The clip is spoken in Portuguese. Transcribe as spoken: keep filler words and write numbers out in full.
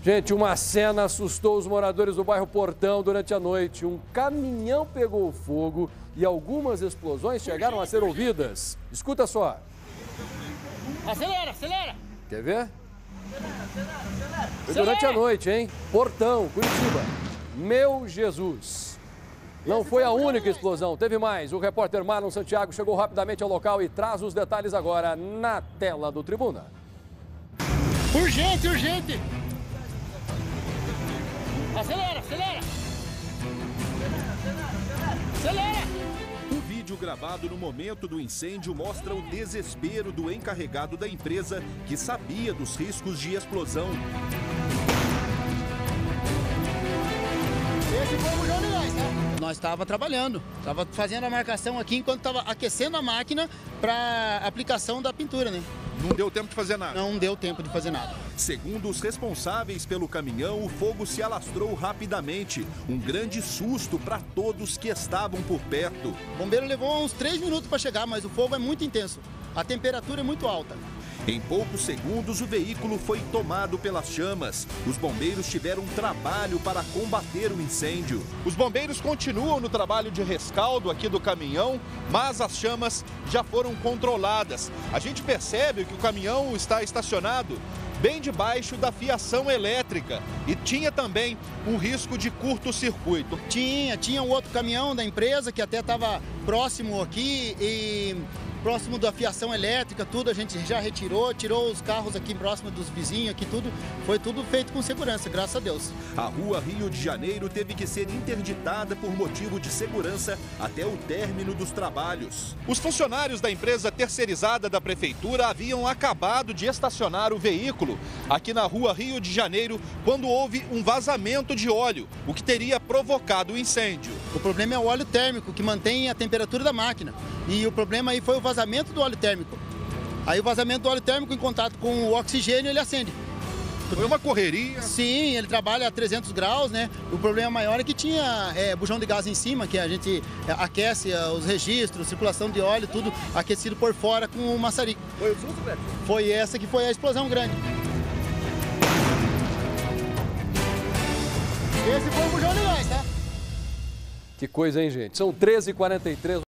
Gente, uma cena assustou os moradores do bairro Portão durante a noite. Um caminhão pegou fogo e algumas explosões chegaram a ser ouvidas. Escuta só. Acelera, acelera. Quer ver? Foi durante a noite, hein? Portão, Curitiba. Meu Jesus. Não foi a única explosão, teve mais. O repórter Marlon Santiago chegou rapidamente ao local e traz os detalhes agora na tela do Tribuna. Urgente, urgente. Acelera, acelera! Acelera! O vídeo gravado no momento do incêndio mostra o desespero do encarregado da empresa que sabia dos riscos de explosão. Esse foi o bujão de gás, tá? Nós estávamos trabalhando, estava fazendo a marcação aqui enquanto estava aquecendo a máquina para aplicação da pintura, né? Não deu tempo de fazer nada? Não deu tempo de fazer nada. Segundo os responsáveis pelo caminhão, o fogo se alastrou rapidamente. Um grande susto para todos que estavam por perto. O bombeiro levou uns três minutos para chegar, mas o fogo é muito intenso. A temperatura é muito alta. Em poucos segundos, o veículo foi tomado pelas chamas. Os bombeiros tiveram trabalho para combater o incêndio. Os bombeiros continuam no trabalho de rescaldo aqui do caminhão, mas as chamas já foram controladas. A gente percebe que o caminhão está estacionado bem debaixo da fiação elétrica e tinha também um risco de curto-circuito. Tinha, tinha um outro caminhão da empresa que até estava próximo aqui e... próximo da fiação elétrica, tudo a gente já retirou, tirou os carros aqui próximo dos vizinhos, aqui tudo, foi tudo feito com segurança, graças a Deus. A rua Rio de Janeiro teve que ser interditada por motivo de segurança até o término dos trabalhos. Os funcionários da empresa terceirizada da prefeitura haviam acabado de estacionar o veículo aqui na rua Rio de Janeiro quando houve um vazamento de óleo, o que teria provocado o incêndio. O problema é o óleo térmico, que mantém a temperatura da máquina. E o problema aí foi o vazamento do óleo térmico. Aí o vazamento do óleo térmico em contato com o oxigênio, ele acende. Foi uma correria? Sim, ele trabalha a trezentos graus, né? O problema maior é que tinha é, bujão de gás em cima, que a gente aquece os registros, circulação de óleo, tudo aquecido por fora com o maçarico. Foi o susto, Beto? Foi essa que foi a explosão grande. Esse foi o bujão de gás, tá? Que coisa, hein, gente? São treze e quarenta e três.